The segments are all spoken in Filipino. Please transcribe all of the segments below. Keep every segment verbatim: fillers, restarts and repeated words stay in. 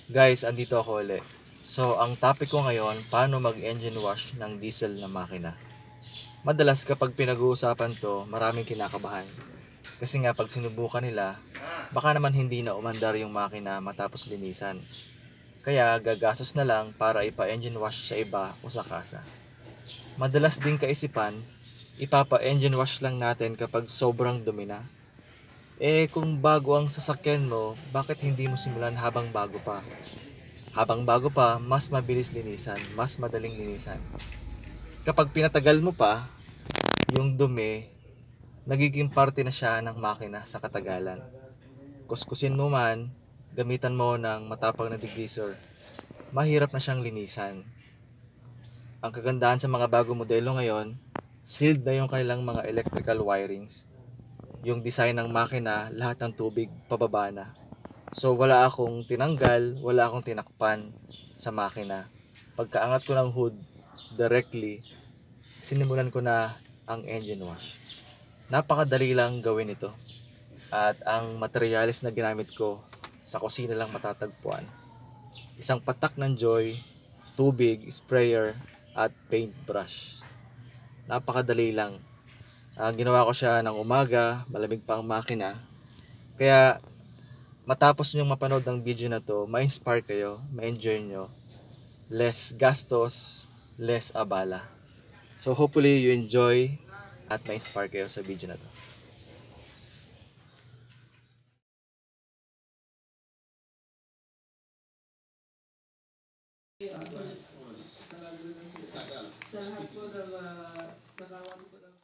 Guys, andito ako ulit. So, ang topic ko ngayon, paano mag-engine wash ng diesel na makina. Madalas kapag pinag-uusapan to, maraming kinakabahan. Kasi nga pag sinubukan nila, baka naman hindi na umandar yung makina matapos linisan. Kaya gagastos na lang para ipa-engine wash sa iba o sa kasa. Madalas din kaisipan, ipapa-engine wash lang natin kapag sobrang dumi na. Eh kung bago ang sasakyan mo, bakit hindi mo simulan habang bago pa? Habang bago pa, mas mabilis linisan, mas madaling linisan. Kapag pinatagal mo pa, yung dumi, nagiging parte na siya ng makina sa katagalan. Kuskusin mo man, gamitan mo ng matapang na degreaser, mahirap na siyang linisan. Ang kagandahan sa mga bagong modelo ngayon, sealed na yung kanilang mga electrical wirings. Yung design ng makina, lahat ng tubig pababa na. So wala akong tinanggal, wala akong tinakpan sa makina. Pagkaangat ko ng hood directly, sinimulan ko na ang engine wash. Napakadali lang gawin ito. At ang materyales na ginamit ko, sa kusina lang matatagpuan. Isang patak ng Joy, tubig, sprayer, at paintbrush. Napakadali lang. Uh, ginawa ko siya ng umaga, malamig pa ang makina. Kaya matapos nyo mapanood ng video na to, ma-inspire kayo, ma-enjoy nyo. Less gastos, less abala. So hopefully you enjoy at ma-inspire kayo sa video na to. Sa lahat po ng nagawa ko lang.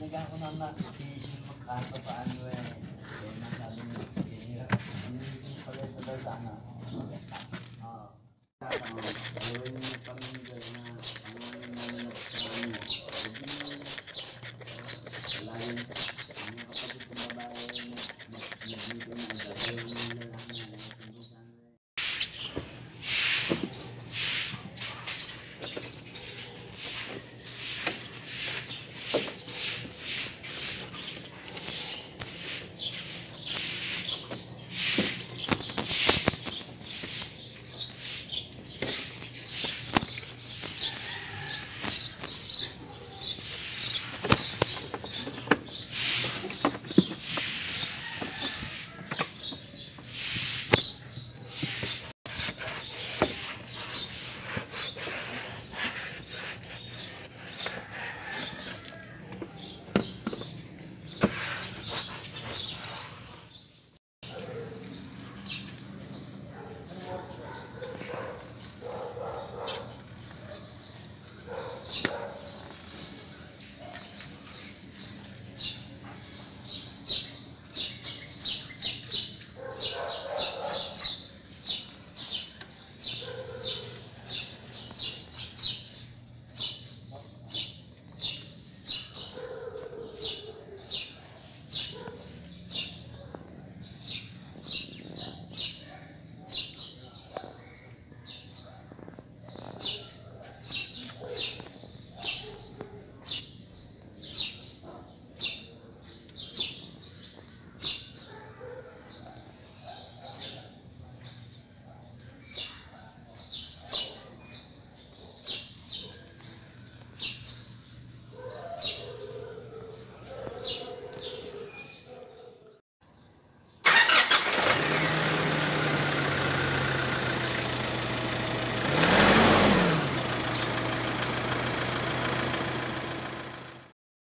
Binigyan ko naman na i-issue magkano paano eh. Kaya nasabi niya, hindi ko pala ito daw sana. Oo. Gawin